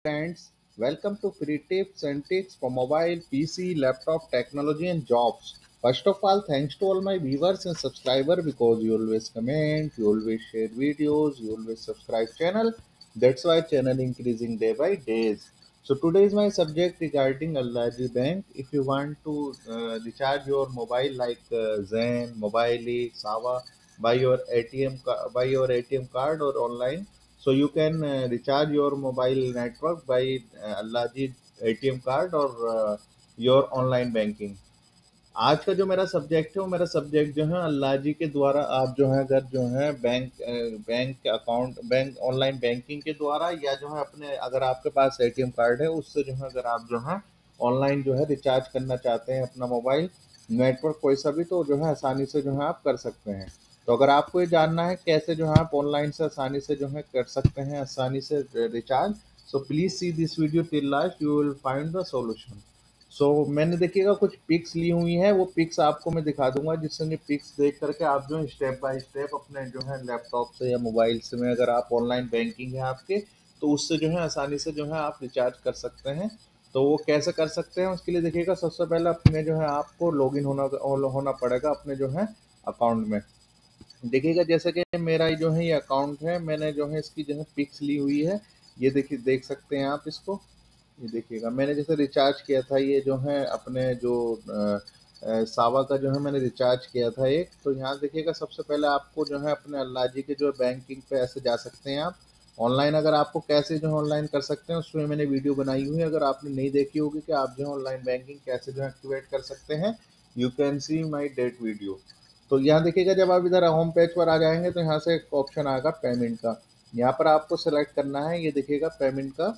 Friends, welcome to free tips and tricks for mobile, PC, laptop technology and jobs. First of all, thanks to all my viewers and subscribers because you always comment, you always share videos, you always subscribe channel. That's why channel increasing day by days. So today is my subject regarding Allaji Bank. If you want to recharge your mobile like Zen, Mobile, Sava, by your ATM card or online, so you can recharge your mobile network by Allaji ATM card और your online banking. आज का जो मेरा subject है वो मेरा subject जो है अल्लाजी के द्वारा आप जो है अगर जो है bank account bank online banking के द्वारा या जो है अपने अगर आपके पास एटीएम कार्ड है उससे जो है अगर आप जो है ऑनलाइन जो है रिचार्ज करना चाहते हैं अपना मोबाइल नेटवर्क कोई सा भी तो जो है आसानी से जो है आप कर सकते हैं। तो अगर आपको ये जानना है कैसे जो है आप ऑनलाइन से आसानी से जो है कर सकते हैं आसानी से recharge, so please see this video till last, you will find the solution. मैंने देखिएगा कुछ पिक्स ली हुई हैं, वो पिक्स आपको मैं दिखा दूंगा जिससे ये पिक्स देख करके आप जो है स्टेप बाय स्टेप अपने जो है लैपटॉप से या मोबाइल से में अगर आप ऑनलाइन बैंकिंग है आपके तो उससे जो है आसानी से जो है आप रिचार्ज कर सकते हैं। तो वो कैसे कर सकते हैं उसके लिए देखिएगा सबसे पहले अपने जो है आपको लॉगिन होना पड़ेगा अपने जो है अकाउंट में। देखिएगा जैसे कि मेरा जो है ये अकाउंट है, मैंने जो है इसकी जो है पिक्स ली हुई है। ये देखिए देख सकते हैं आप इसको। ये देखिएगा मैंने जैसे रिचार्ज किया था ये जो है अपने जो सावा का जो है मैंने रिचार्ज किया था एक। तो यहाँ देखिएगा सबसे पहले आपको जो है अपने अल्लाजी के जो बैंकिंग पे ऐसे जा सकते हैं आप ऑनलाइन। अगर आपको कैसे जो है ऑनलाइन कर सकते हैं उसमें मैंने वीडियो बनाई हुई है, अगर आपने नहीं देखी होगी कि आप जो है ऑनलाइन बैंकिंग कैसे जो है एक्टिवेट कर सकते हैं, you can see my date video. तो यहाँ देखिएगा जब आप इधर होम पेज पर आ जाएंगे तो यहाँ से एक ऑप्शन आएगा पेमेंट का। यहाँ पर आपको सेलेक्ट करना है, ये देखिएगा पेमेंट का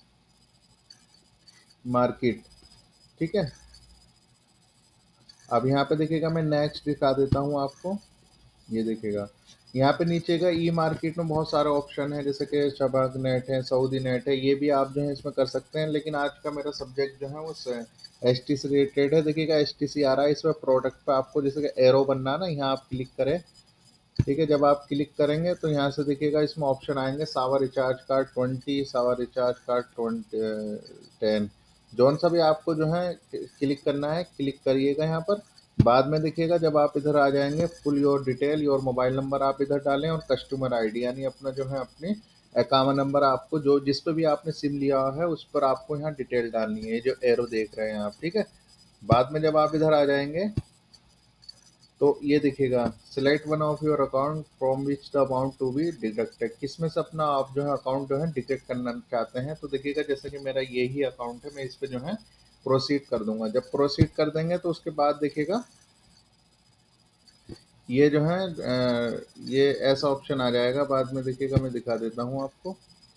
मार्केट। ठीक है, अब यहाँ पे देखिएगा मैं नेक्स्ट दिखा देता हूँ आपको। ये देखिएगा यहाँ पे नीचे का ई मार्केट में बहुत सारे ऑप्शन है जैसे कि शबाग नेट है, सऊदी नेट है, ये भी आप जो है इसमें कर सकते हैं। लेकिन आज का मेरा सब्जेक्ट जो है वो एस टी से रिलेटेड है। देखिएगा एस टी सी आ रहा है इसमें प्रोडक्ट पे आपको जैसे कि एरो बनना है ना, यहाँ आप क्लिक करें। ठीक है, जब आप क्लिक करेंगे तो यहाँ से देखिएगा इसमें ऑप्शन आएंगे सावा रिचार्ज कार्ड 20, सावा रिचार्ज कार्ड 10। जौन सा भी आपको जो है क्लिक करना है क्लिक करिएगा यहाँ पर। बाद में देखिएगा जब आप इधर आ जाएंगे full your detail, your mobile number आप इधर डालें और कस्टमर आईडी यानी अपना जो है अपनी अकाउंट नंबर आपको जो जिस पे भी आपने सिम लिया है उस पर आपको यहाँ डिटेल डालनी है, जो एरो देख रहे हैं आप। ठीक है, बाद में जब आप इधर आ जाएंगे तो ये देखिएगा select one of your account from which the amount to be deducted, किसमें से अपना आप जो है अकाउंट जो है डिटेक्ट करना चाहते हैं। तो देखिएगा जैसे कि मेरा यही अकाउंट है, मैं इस पे जो है प्रोसीड कर दूंगा। जब प्रोसीड कर देंगे तो उसके बाद देखिएगा ये जो है ये ऐसा ऑप्शन आ जाएगा। बाद में देखिएगा मैं दिखा देता हूँ आपको।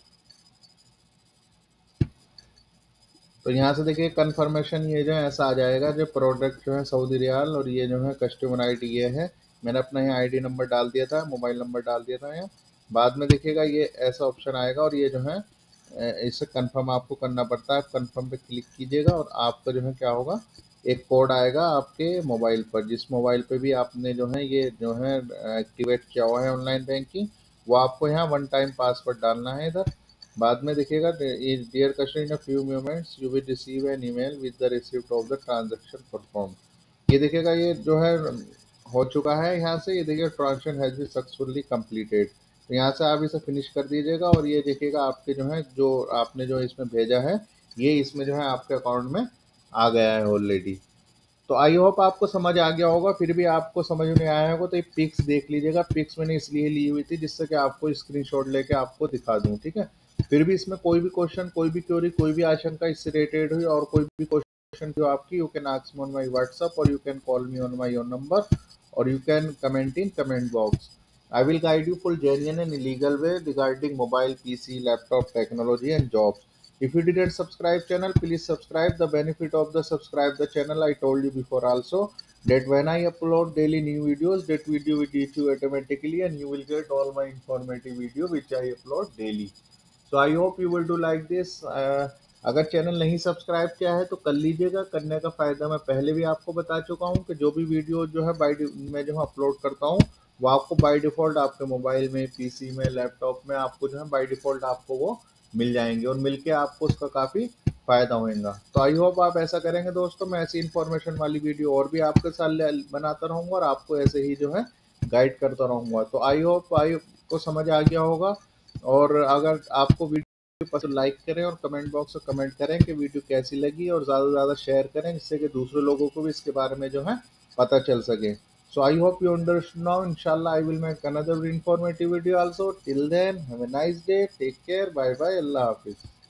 तो यहाँ से देखिए कंफर्मेशन ये जो है ऐसा आ जाएगा, जो प्रोडक्ट जो है सऊदी रियाल और ये जो है कस्टमर आईडी ये है। मैंने अपना यहाँ आईडी नंबर डाल दिया था, मोबाइल नंबर डाल दिया था यहाँ। बाद में देखिएगा ये ऐसा ऑप्शन आएगा और ये जो है इसे कंफर्म आपको करना पड़ता है। कंफर्म पे क्लिक कीजिएगा और आपका जो है क्या होगा, एक कोड आएगा आपके मोबाइल पर, जिस मोबाइल पे भी आपने जो है ये जो है एक्टिवेट किया हुआ है ऑनलाइन बैंकिंग, वो आपको यहाँ वन टाइम पासवर्ड डालना है इधर। बाद में देखिएगा dear customer in a few moments you will receive an email with the receipt of the transaction perform. ये देखिएगा ये जो है हो चुका है। यहाँ से ये देखिए transaction has been successfully completed. तो यहाँ से आप इसे फिनिश कर दीजिएगा और ये देखिएगा आपके जो है जो आपने जो इसमें भेजा है ये इसमें जो है आपके अकाउंट में आ गया है ऑलरेडी। तो आई होप आपको समझ आ गया होगा। फिर भी आपको समझ में आया होगा तो ये पिक्स देख लीजिएगा। पिक्स मैंने इसलिए ली हुई थी जिससे कि आपको स्क्रीनशॉट लेके आपको दिखा दूं। ठीक है, फिर भी इसमें कोई भी क्वेश्चन, कोई भी क्वेरी, कोई भी आशंका इससे रिलेटेड हुई और कोई भी क्वेश्चन जो आपकी, you can ask me on my WhatsApp और you can call me on my own number और you can comment in comment box. I will guide you full genuine and illegal way regarding mobile, PC, laptop technology and jobs. If you didn't subscribe channel, please subscribe. The benefit of the subscribe the channel I told you before also that when I upload daily new videos, that video will reach you automatically and you will get all my informative video which I upload daily. So I hope you will do like this. अगर channel नहीं subscribe किया है तो कर लीजिएगा। करने का फ़ायदा मैं पहले भी आपको बता चुका हूँ कि जो भी वीडियो जो है मैं जो अपलोड करता हूँ वो आपको बाय डिफ़ॉल्ट आपके मोबाइल में, पीसी में, लैपटॉप में आपको जो है बाय डिफ़ॉल्ट आपको वो मिल जाएंगे और मिलके आपको उसका काफ़ी फ़ायदा होएगा। तो आई होप आप ऐसा करेंगे दोस्तों। मैं ऐसी इन्फॉर्मेशन वाली वीडियो और भी आपके साथ बनाता रहूँगा और आपको ऐसे ही जो है गाइड करता रहूँगा। तो आई होप आई को समझ आ गया होगा। और अगर आपको वीडियो पसंद, लाइक करें और कमेंट बॉक्स में कमेंट करें कि वीडियो कैसी लगी, और ज़्यादा से ज़्यादा शेयर करें जिससे कि दूसरे लोगों को भी इसके बारे में जो है पता चल सके। So I hope you understood now. Inshallah, I will make another informative video also. Till then, have a nice day. Take care. Bye bye. Allah Hafiz.